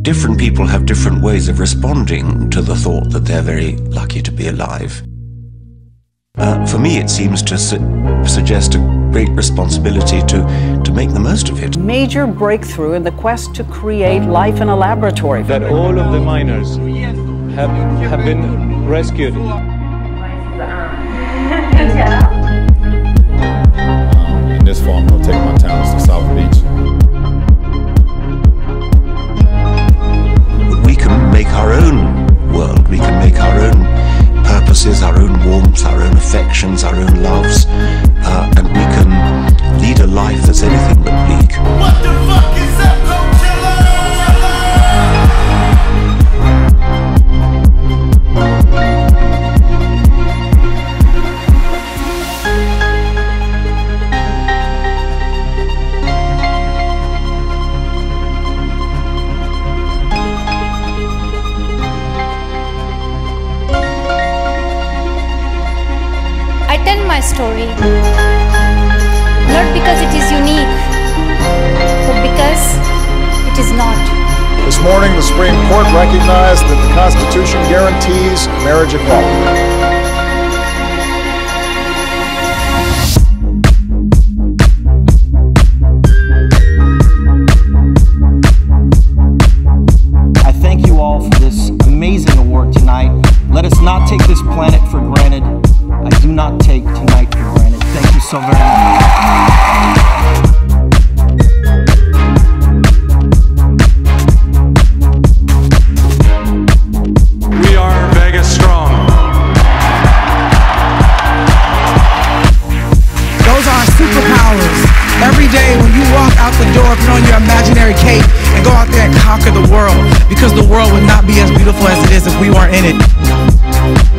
different people have different ways of responding to the thought that they're very lucky to be alive. For me, it seems to suggest a great responsibility to make the most of it. Major breakthrough in the quest to create life in a laboratory. That all of the miners have been rescued. In this form, I'll take my talents to South Beach. We can make our own world. We can make our own purposes, our own warmth, our own affections, our own loves, and we can lead a life that's anything but bleak. What the fuck is that, I tell my story, not because it is unique, but because it is not. This morning, the Supreme Court recognized that the Constitution guarantees marriage equality. I thank you all for this amazing award tonight. Let us not take this planet for granted. I do not take tonight for granted. Thank you so very much. We are Vegas strong. Those are our superpowers. Every day when you walk out the door, put on your imaginary cape and go out there and conquer the world, because the world would not be as beautiful as it is if we weren't in it.